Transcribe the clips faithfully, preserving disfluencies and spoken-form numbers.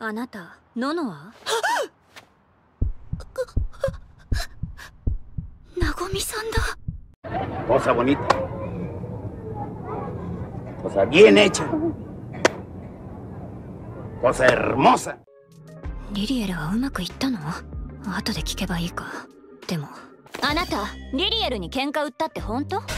あなた、ノノは？なごみさんだ。 Cosa bonita. Cosa bien hecha. Cosa hermosa. リリエルはうまくいったの？後で聞けばいいか。でも、あなた、リリエルに喧嘩売ったって本当？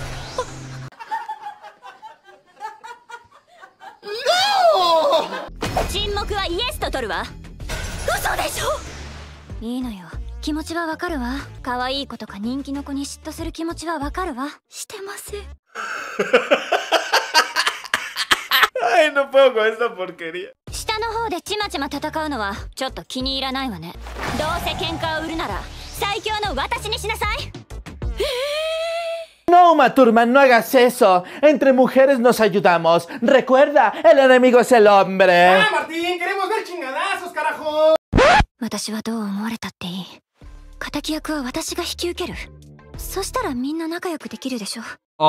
沈黙はイエスと取るわ。嘘でしょ。いいのよ、気持ちはわかるわ。可愛い子とか人気の子に嫉妬する気持ちはわかるわ。してません。 Ay, no puedo con esta porquería. 下の方でちまちま戦うのはちょっと気に入らないわね。どうせ喧嘩を売るなら最強の私にしなさい。 No, Maturman, no hagas eso. Entre mujeres nos ayudamos. Recuerda, el enemigo es el hombre. ¡Ah, Martín! ¡Queremos ver chingadazos, carajo! 私はどう思われたっていい。敵役は私が引き受ける。そしたらみんな仲良くできるでしょ。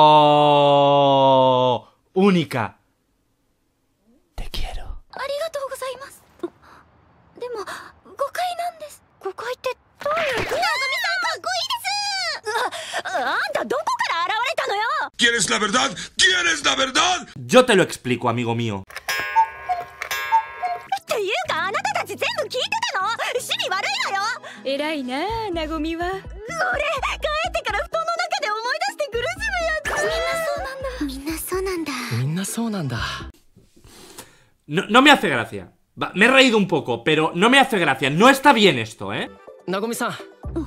Oh, única. Te quiero. ありがとうございます。でも誤解なんです。誤解ってどういう？なごみさんかっこいいです。あ、あんたどこから現れたのよ。 ¿Quieres la verdad? ¿Quieres la verdad? Yo te lo explico, amigo mío. っていうかあなたたち全部聞いてたの？趣味悪いのよ。偉いなあ、なごみは。俺帰ってから布団の中で思い出して苦しむやつ。みんなそうなんだ。みんなそうなんだ。 みんなそうなんだ。No, no me hace gracia. Va, me he reído un poco, pero no me hace gracia. No está bien esto, ¿eh? なごみさん、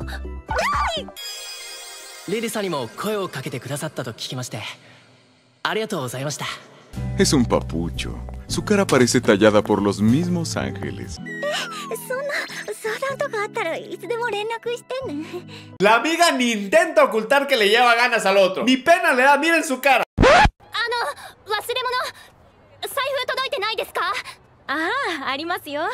リリさんにも声をかけてくださったと聞きまして、ありがとうございました。 Es un papucho. Su cara parece tallada por los mismos ángeles. そんな相談とかあったらいつでも連絡してね。 La amiga ni intenta ocultar que le lleva ganas al otro. Ni pena le da, miren su cara. あの、忘れ物財布届いてないですか？ああ、ありますよ。よか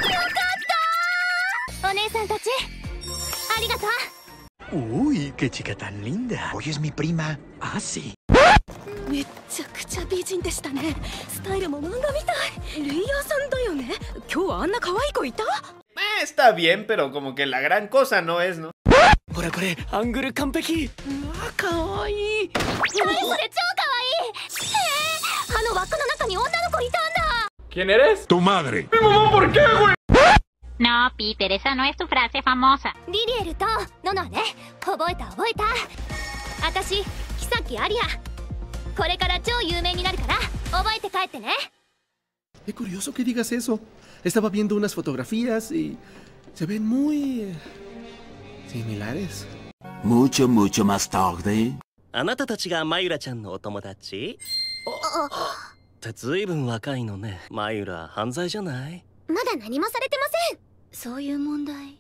ったー。お姉さんたちありがとう。 Uy, qué chica tan linda. Hoy es mi prima. Ah, sí. めっちゃくちゃ美人でしたね。スタイルも漫画みたい。レイヤーさんだよね。今日あんな可愛い子いた？ Eh, está bien, pero como que la gran cosa no es, ¿no? ほらこれアングル完璧。うわ、可愛い。 何それ、超可愛い。えー、あの枠の中に女の子いたんだ。 ¿Quién eres? Tu madre. ¡Mi mamá, ¿por qué, güey? No, Peter, esa no es tu frase famosa. リリエルとノノね。覚えた覚えた。私、キサキアリア。これから超有名になるから覚えて帰ってね。 Qué curioso que digas eso. Estaba viendo unas fotografías y se ven muy similares. Mucho, mucho más tarde. あなたたちがマユラちゃんのお友達？ってずいぶん若いのね。マユラ、犯罪じゃない？ まだ何もされてません。そういう問題。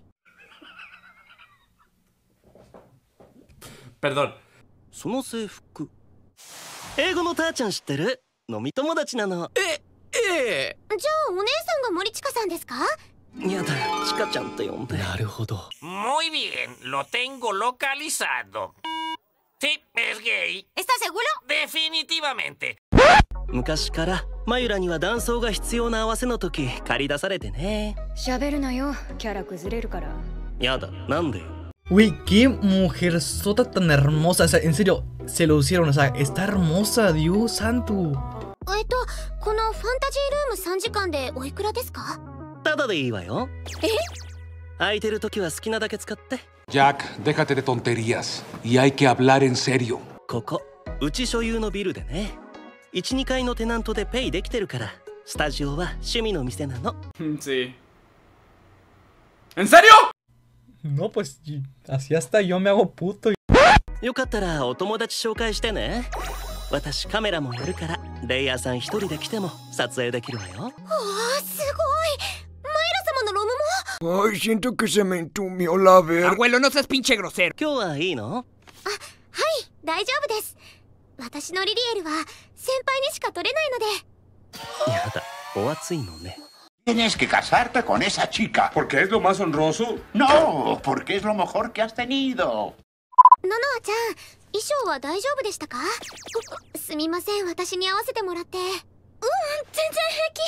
Perdón. その制服、英語のターちゃん知ってる？飲み友達なの。え、ええ。 じゃあお姉さんが森千佳さんですか？ やだ、チカちゃんと呼んで。なるほど。 Muy bien, lo tengo localizado. Sí, es gay. ¿Estás seguro? Definitivamente. 昔からマユラには男装が必要な合わせの時借り出されてね。 喋るなよ、キャラ崩れるから。 やだ、なんでよ。 Uy, qué mujer sota tan hermosa. O sea, en serio, se lo hicieron. O sea, está hermosa, Dios santo. えっと、このファンタジールームさんじかんでおいくらですか？ ただでいいわよ。 え？ 空いてる時は好きなだけ使って。 Jack, déjate de tonterías. Y hay que hablar en serio. ここ、うち所有のビルでね。いち、にかいのテナントでペイできてるから、スタジオは趣味の店なの。 Sí. ¿En serio? No, pues así hasta yo me hago puto. よかったらお友達紹介してね。私カメラもやるから、レイヤーさん一人で来ても撮影できるわよ。 わあ、すごい。マイラ様のロムも。 Ay, siento que se me entumió la ver. Abuelo, no seas pinche grosero. 今日はいいの？ あ、はい、大丈夫です。私のリリエルは先輩にしか撮れないので。 やだ、お熱いのね。 Tienes que casarte con esa chica. ¿Porque es lo más honroso? No, porque es lo mejor que has tenido. ノノアちゃん、衣装は大丈夫でしたか？すみません、私に合わせてもらって。うん、全然平気。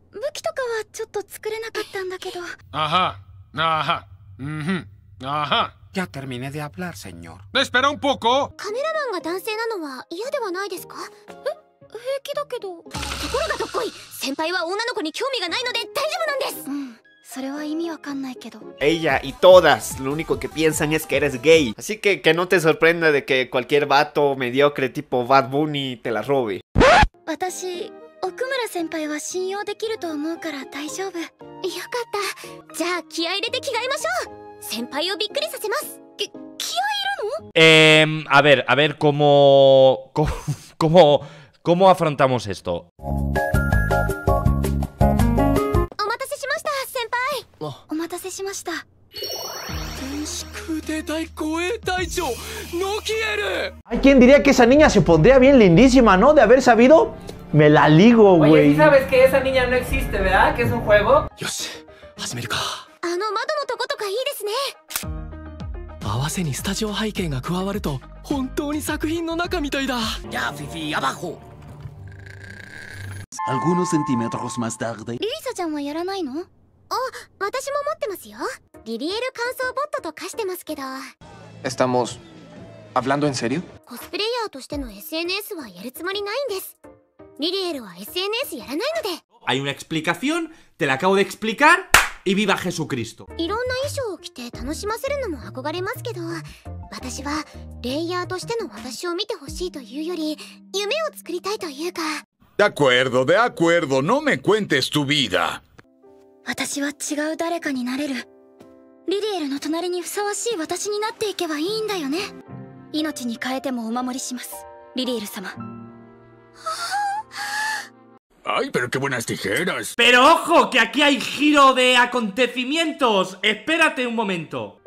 武器とかはちょっと作れなかったんだけど。 Ajá, ajá, ujú, ajá. Ya terminé de hablar, señor. Espera un poco. カメラマンが男性なのは嫌ではないですか？え、平気だけど。ところがどっこい、先輩は女の子に興味がないので大丈夫なんです。うん、それは意味わかんないけど。 Ella y todas lo único que piensan es que eres gay. Así que que no te sorprenda de que cualquier vato mediocre tipo Bad Bunny te la robe. 私、奥村先輩は信用できると思うから大丈夫。よかった。じゃあ気合い入れて着替えましょう。先輩をびっくりさせます。き、気合いいるの？ Eh, a ver, a ver cómo, cómo, cómo, cómo afrontamos esto. お待たせしました、先輩。お待たせしました。 Hay quien diría que esa niña se pondría bien lindísima, ¿no? De haber sabido, me la ligo, güey. Oye, ¿sí sabes que esa niña no existe, verdad? ¿Que es un juego? Yoshi, hacemos. あの窓のとことかいいですね。 合わせにスタジオ背景が加わると本当に作品の中みたいだ。 Ya, Fifi, abajo. Algunos centímetros más tarde. リリサちゃんはやらないの？あ、私も持ってますよ。リリエル感想ボットと化してますけど。 ¿Estamos hablando en serio? コスプレイヤーとしての エスエヌエス はやるつもりないんです。リリエルは エスエヌエス やらないので。 Hay una explicación, te la acabo de explicar y viva Jesucristo. いろんな衣装を着て楽しませるのも憧れますけど、私はレイヤーとしての私を見てほしいというより、夢を作りたいというか。 De acuerdo, de acuerdo, no me cuentes tu vida. 私は違う誰かになれる。リリエルの隣にふさわしい私になっていけばいいんだよね。命に変えてもお守りします、リリエル様。 Ay, pero qué buenas tijeras. Pero ojo, que aquí hay giro de acontecimientos. Espérate un momento.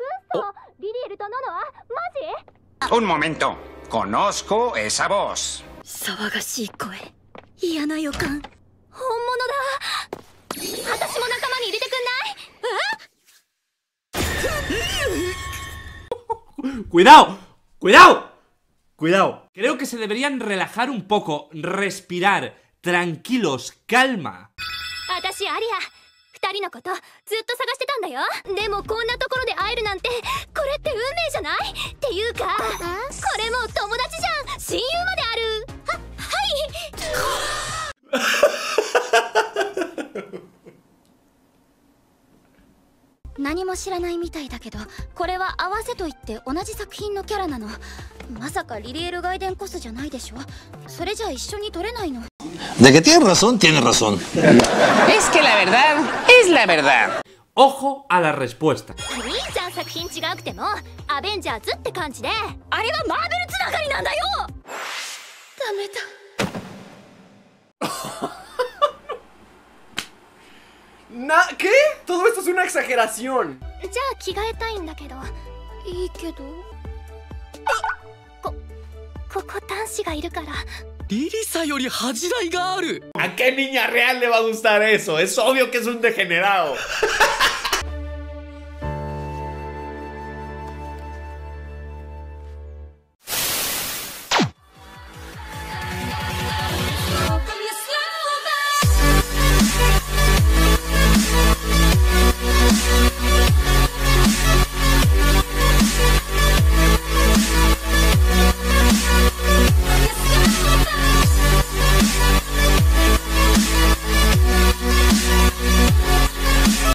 Un momento. Conozco esa voz. 騒がしい声、嫌な予感。本物だ。私も仲間に入れてくんない？ ¡Cuidado! ¡Cuidado! ¡Cuidado! Creo que se deberían relajar un poco, respirar, tranquilos, calma. 私アリア、二人のことずっと探してたんだよ。でもこんなところで会えるなんて、これって運命じゃない？っていうか、これもう友達じゃん。親友まである。は、はい。何も知らないみたいだけど、これは合わせといって同じ作品のキャラなの。まさかリリエルガイデンコスじゃないでしょ。それじゃ一緒に撮れないの。 De que tienes razón, tienes razón. Es que la verdad es la verdad. Ojo a la respuesta. いいじゃん、作品違くてもアベンジャーズって感じで。あれはマーベルつながりなんだよ。ダメだ。 Na, ¿qué? Todo esto es una exageración. じゃあ着替えたいんだけど。いいけど。こ、ここ男子がいるから。 リリサより恥じらいがある。 ¿A qué niña real le va a gustar eso? Es obvio que es un degenerado.